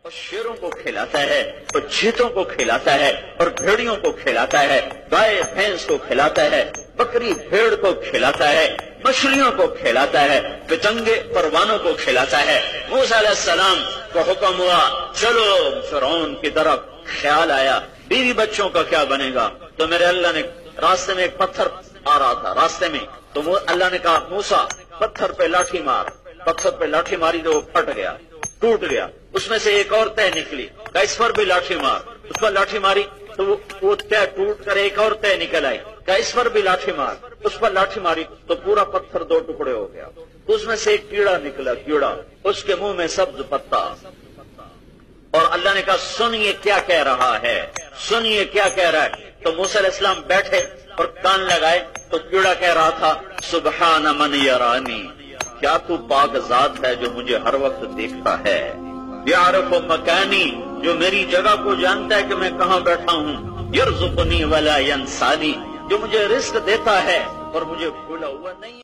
اور شیروں کو کھلاتا ہے اور چیتوں کو کھلاتا ہے اور بھیڑیوں کو کھلاتا ہے، گائے بھینس کو کھلاتا ہے، بکری بھیڑ کو کھلاتا ہے، مچھلیوں کو کھلاتا ہے، پتنگے پروانوں کو کھلاتا ہے۔ موسیٰ علیہ السلام کو حکم ہوا چلو فرعون کی طرف، خیال آیا بیوی بچوں کا کیا بنے گا؟ تو میرے اللہ نے راستے میں ایک پتھر آ رہا تھا راستے میں، تو وہ اللہ نے کہا موسیٰ پتھر پہ لاٹھی مار، پتھر پہ لاٹھی ماری تو وہ پھٹ گیا، ٹوٹ گیا، اس میں سے ایک اور تہ نکلی، کہا اس پر بھی لاٹھی مار، اس پر لاٹھی ماری تو وہ تہ ٹوٹ کر ایک اور تہ نکل آئی، کہا اس پر بھی لاٹھی مار، اس پر لاٹھی ماری تو پورا پتھر دو ٹکڑے ہو گیا، اس میں سے ایک کیڑا نکلا، کیڑا اس کے منہ میں سبز پتا، اور اللہ نے کہا سنیے کیا کہہ رہا ہے، سنیے کیا کہہ رہا ہے۔ تو موسیٰ علیہ السلام بیٹھے اور کان لگائے تو کیڑا کہہ رہا تھا سبحان من یرانی، کیا تو پاک ذات ہے جو مجھے ہر وقت دیکھتا ہے، یعرف مکانی، جو میری جگہ کو جانتا ہے کہ میں کہاں بیٹھا ہوں، یرزقنی ولا ینسانی، جو مجھے رزق دیتا ہے اور مجھے بھولا ہوا نہیں۔